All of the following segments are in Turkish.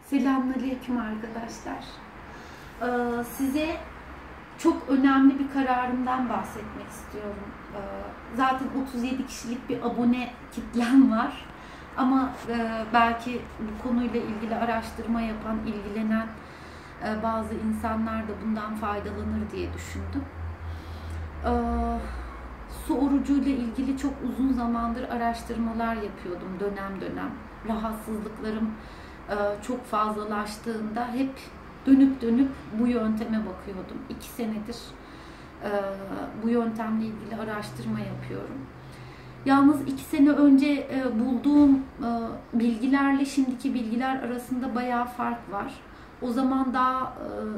Selamünaleyküm arkadaşlar. Size çok önemli bir kararımdan bahsetmek istiyorum. Zaten 37 kişilik bir abone kitlem var. Ama belki bu konuyla ilgili araştırma yapan, ilgilenen bazı insanlar da bundan faydalanır diye düşündüm. Su orucuyla ilgili çok uzun zamandır araştırmalar yapıyordum dönem dönem. Rahatsızlıklarım çok fazlalaştığında hep dönüp bu yönteme bakıyordum. 2 senedir bu yöntemle ilgili araştırma yapıyorum. Yalnız 2 sene önce bulduğum bilgilerle şimdiki bilgiler arasında bayağı fark var. O zaman daha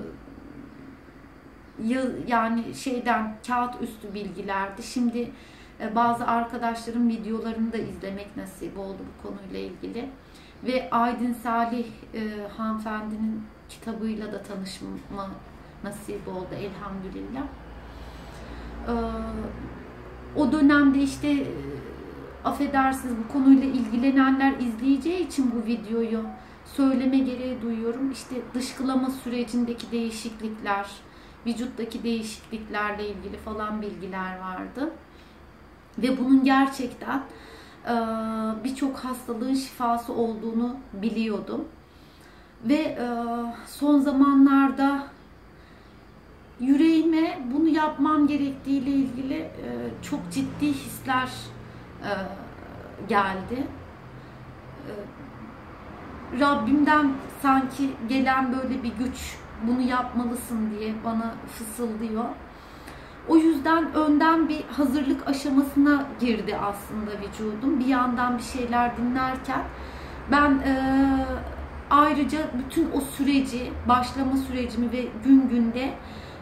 yani kağıt üstü bilgilerdi. Şimdi bazı arkadaşlarım videolarını da izlemek nasip oldu bu konuyla ilgili. Ve Aydın Salih hanımefendinin kitabıyla da tanışma nasip oldu elhamdülillah. O dönemde işte affedersiniz bu konuyla ilgilenenler izleyeceği için bu videoyu söyleme gereği duyuyorum. İşte dışkılama sürecindeki değişiklikler, vücuttaki değişikliklerle ilgili falan bilgiler vardı. Ve bunun gerçekten birçok hastalığın şifası olduğunu biliyordum. Ve son zamanlarda yüreğime bunu yapmam gerektiğiyle ilgili çok ciddi hisler geldi. Rabbimden sanki gelen böyle bir güç, bunu yapmalısın diye bana fısıldıyor. O yüzden önden bir hazırlık aşamasına girdi aslında vücudum. Bir yandan bir şeyler dinlerken ben ayrıca bütün o süreci, başlama sürecimi ve gün günde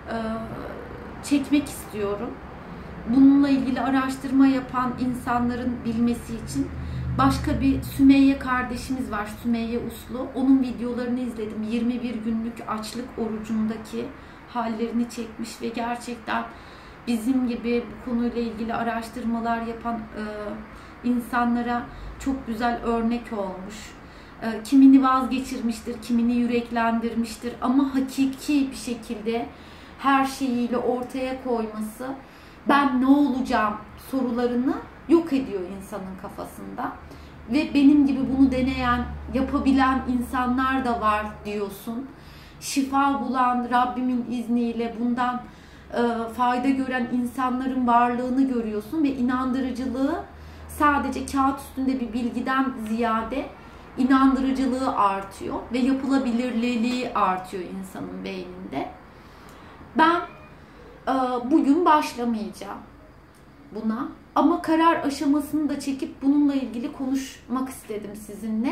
çekmek istiyorum. Bununla ilgili araştırma yapan insanların bilmesi için başka bir Sümeyye kardeşimiz var, Sümeyye Uslu. Onun videolarını izledim. 21 günlük açlık orucundaki hallerini çekmiş ve gerçekten bizim gibi bu konuyla ilgili araştırmalar yapan insanlara çok güzel örnek olmuş. Kimini vazgeçirmiştir, kimini yüreklendirmiştir ama hakiki bir şekilde her şeyiyle ortaya koyması, ben ne olacağım sorularını yok ediyor insanın kafasında. Ve benim gibi bunu deneyen, yapabilen insanlar da var diyorsun. Şifa bulan, Rabbimin izniyle bundan fayda gören insanların varlığını görüyorsun ve inandırıcılığı sadece kağıt üstünde bir bilgiden ziyade inandırıcılığı artıyor ve yapılabilirliği artıyor insanın beyninde. Ben bugün başlamayacağım buna ama karar aşamasını da çekip bununla ilgili konuşmak istedim sizinle.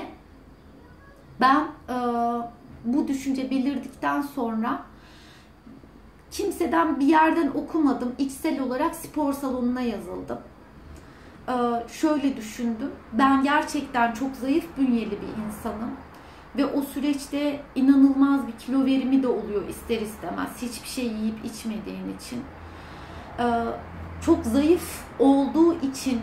Ben bu düşünce belirdikten sonra kimseden bir yerden okumadım. İçsel olarak spor salonuna yazıldım. Şöyle düşündüm. Ben gerçekten çok zayıf bünyeli bir insanım. Ve o süreçte inanılmaz bir kilo verimi de oluyor ister istemez. Hiçbir şey yiyip içmediğin için. Çok zayıf olduğu için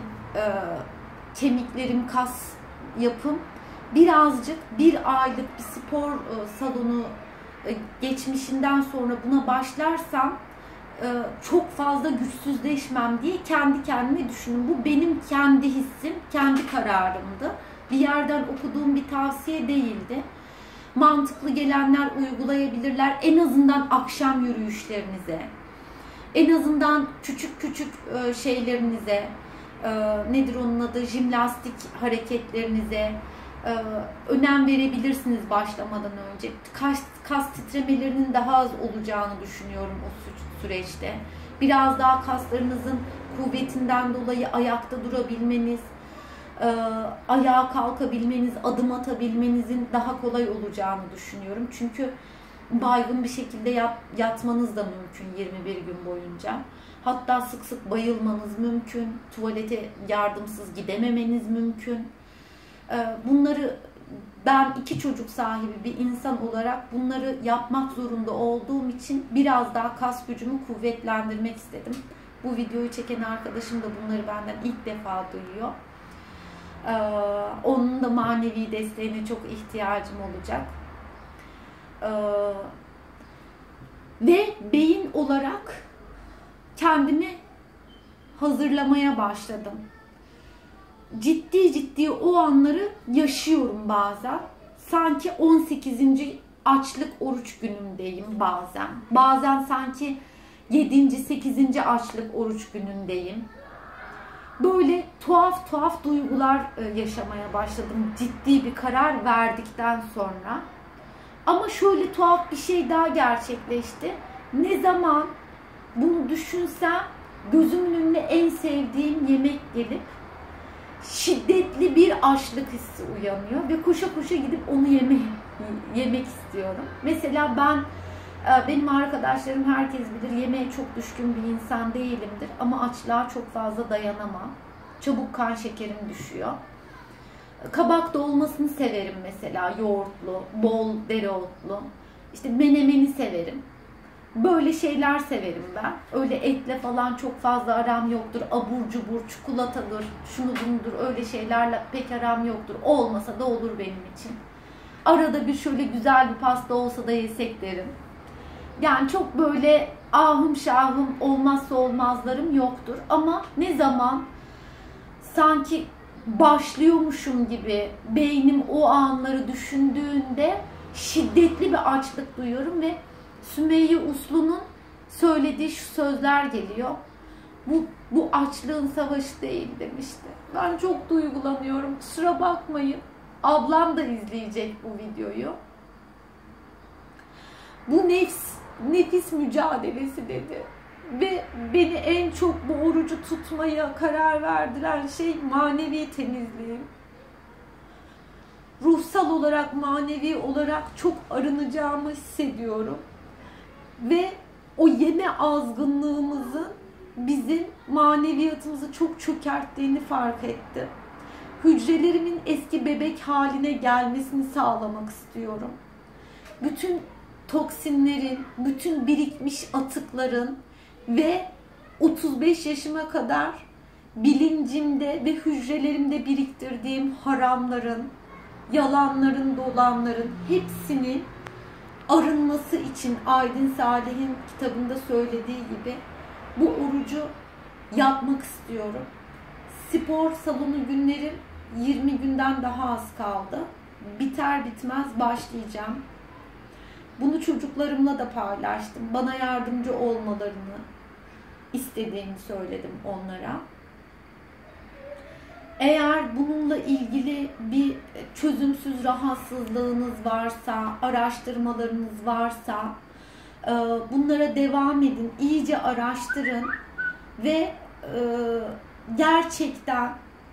kemiklerim, kas yapım birazcık bir aylık bir spor salonu geçmişinden sonra buna başlarsam çok fazla güçsüzleşmem diye kendi kendime düşündüm. Bu benim kendi hissim, kendi kararımdı. Bir yerden okuduğum bir tavsiye değildi. Mantıklı gelenler uygulayabilirler. En azından akşam yürüyüşlerinize, en azından küçük şeylerinize, nedir onun adı, jimnastik hareketlerinize önem verebilirsiniz başlamadan önce. Kas titremelerinin daha az olacağını düşünüyorum o süreçte. Biraz daha kaslarınızın kuvvetinden dolayı ayakta durabilmeniz, ayağa kalkabilmeniz, adım atabilmenizin daha kolay olacağını düşünüyorum. Çünkü baygın bir şekilde yatmanız da mümkün 21 gün boyunca. Hatta sık sık bayılmanız mümkün. Tuvalete yardımsız gidememeniz mümkün. Bunları ben 2 çocuk sahibi bir insan olarak bunları yapmak zorunda olduğum için biraz daha kas gücümü kuvvetlendirmek istedim. Bu videoyu çeken arkadaşım da bunları benden ilk defa duyuyor. Onun da manevi desteğine çok ihtiyacım olacak. Ve beyin olarak kendimi hazırlamaya başladım. Ciddi o anları yaşıyorum bazen. Sanki 18. açlık oruç günümdeyim bazen. Bazen sanki 7. 8. açlık oruç günündeyim. Böyle tuhaf duygular yaşamaya başladım ciddi bir karar verdikten sonra. Ama şöyle tuhaf bir şey daha gerçekleşti. Ne zaman bunu düşünsem gözümün önüne en sevdiğim yemek gelip şiddetli bir açlık hissi uyanıyor ve koşa gidip onu yemek istiyorum. Mesela benim arkadaşlarım herkes bilir, yemeğe çok düşkün bir insan değilimdir ama açlığa çok fazla dayanamam. Çabuk kan şekerim düşüyor. Kabak dolmasını severim mesela, yoğurtlu, bol dereotlu. İşte menemeni severim. Böyle şeyler severim ben. Öyle etle falan çok fazla aram yoktur. Abur cubur, çikolatadır, şunu bunudur, öyle şeylerle pek aram yoktur. Olmasa da olur benim için. Arada bir şöyle güzel bir pasta olsa da yesek derim. Yani çok böyle ahım şahım olmazsa olmazlarım yoktur. Ama ne zaman sanki başlıyormuşum gibi beynim o anları düşündüğünde şiddetli bir açlık duyuyorum ve Sümeyye Uslu'nun söylediği şu sözler geliyor. Bu açlığın savaşı değil demişti. Ben çok duygulanıyorum. Kusura bakmayın. Ablam da izleyecek bu videoyu. Bu nefis mücadelesi dedi. Ve beni en çok bu orucu tutmaya karar verdiren şey manevi temizliğim. Ruhsal olarak, manevi olarak çok arınacağımı hissediyorum. Ve o yeme azgınlığımızın bizim maneviyatımızı çok çökerttiğini fark ettim. Hücrelerimin eski bebek haline gelmesini sağlamak istiyorum. Bütün toksinlerin, bütün birikmiş atıkların ve 35 yaşıma kadar bilincimde ve hücrelerimde biriktirdiğim haramların, yalanların, dolanların hepsinin arınması için Aydın Salih'in kitabında söylediği gibi bu orucu yapmak istiyorum. Spor salonu günlerim 20 günden daha az kaldı. Biter bitmez başlayacağım. Bunu çocuklarımla da paylaştım. Bana yardımcı olmalarını istediğimi söyledim onlara. Eğer bununla ilgili bir çözümsüz rahatsızlığınız varsa, araştırmalarınız varsa bunlara devam edin. İyice araştırın ve gerçekten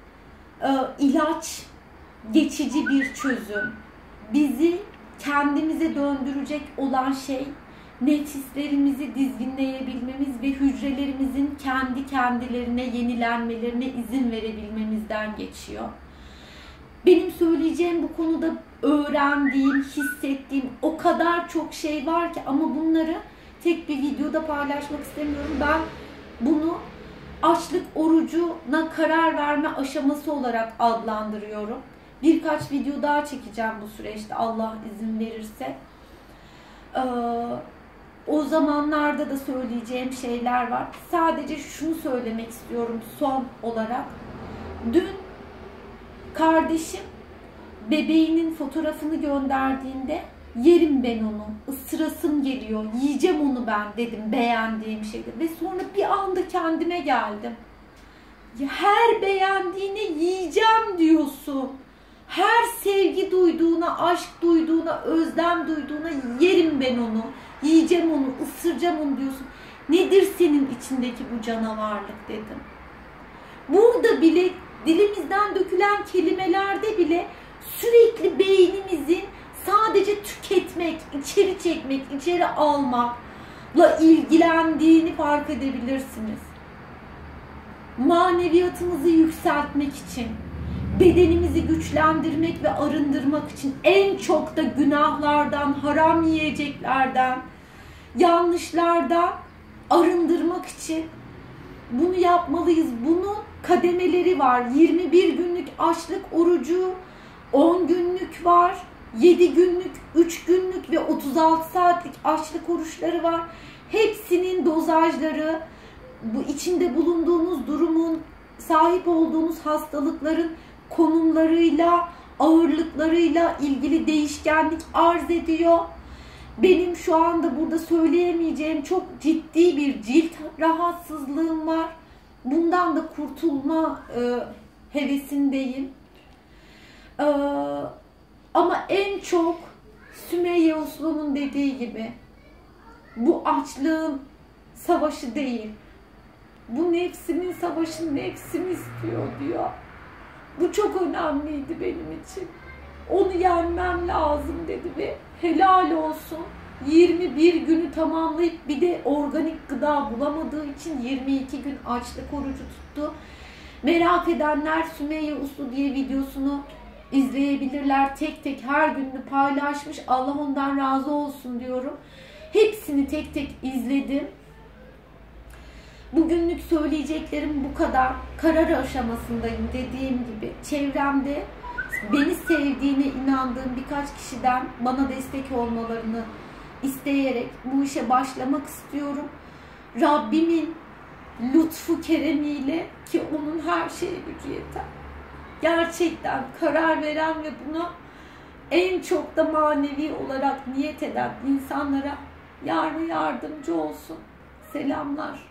ilaç geçici bir çözüm. Bizi kendimize döndürecek olan şey nefislerimizi dizginleyebilmemiz ve hücrelerimizin kendi kendilerine yenilenmelerine izin verebilmemizden geçiyor. Benim söyleyeceğim bu konuda öğrendiğim, hissettiğim o kadar çok şey var ki ama bunları tek bir videoda paylaşmak istemiyorum. Ben bunu açlık orucuna karar verme aşaması olarak adlandırıyorum. Birkaç video daha çekeceğim bu süreçte Allah izin verirse. O zamanlarda da söyleyeceğim şeyler var. Sadece şunu söylemek istiyorum son olarak. Dün kardeşim bebeğinin fotoğrafını gönderdiğinde yerim ben onu, ısırasım geliyor, yiyeceğim onu ben dedim, beğendiğim şeydi. Ve sonra bir anda kendime geldim. Her beğendiğine yiyeceğim diyorsun. Her sevgi duyduğuna, aşk duyduğuna, özlem duyduğuna yerim ben onu, yiyeceğim onu, ısıracağım onu diyorsun. Nedir senin içindeki bu canavarlık dedim. Burada bile dilimizden dökülen kelimelerde bile sürekli beynimizin sadece tüketmek, içeri çekmek, içeri almakla ilgilendiğini fark edebilirsiniz. Maneviyatımızı yükseltmek için, bedenimizi güçlendirmek ve arındırmak için, en çok da günahlardan, haram yiyeceklerden, yanlışlardan arındırmak için bunu yapmalıyız. Bunun kademeleri var. 21 günlük açlık orucu, 10 günlük var, 7 günlük, 3 günlük ve 36 36 saatlik açlık oruçları var. Hepsinin dozajları, bu içinde bulunduğunuz durumun, sahip olduğunuz hastalıkların konumlarıyla, ağırlıklarıyla ilgili değişkenlik arz ediyor. Benim şu anda burada söyleyemeyeceğim çok ciddi bir cilt rahatsızlığım var. Bundan da kurtulma hevesindeyim. Ama en çok Sümeyye Uslu'nun dediği gibi bu açlığın savaşı değil. Bu nefsimin savaşı, nefsim istiyor diyor. Bu çok önemliydi benim için. Onu yenmem lazım dedi ve helal olsun. 21 günü tamamlayıp bir de organik gıda bulamadığı için 22 gün açlık orucu tuttu. Merak edenler Sümeyye Uslu diye videosunu izleyebilirler. Tek tek her gününü paylaşmış. Allah ondan razı olsun diyorum. Hepsini tek tek izledim. Bugünlük söyleyeceklerim bu kadar. Karar aşamasındayım dediğim gibi. Çevremde beni sevdiğine inandığım birkaç kişiden bana destek olmalarını isteyerek bu işe başlamak istiyorum. Rabbimin lütfu keremiyle, ki onun her şeye gücü yeter. Gerçekten karar veren ve buna en çok da manevi olarak niyet eden insanlara yardımcı olsun. Selamlar.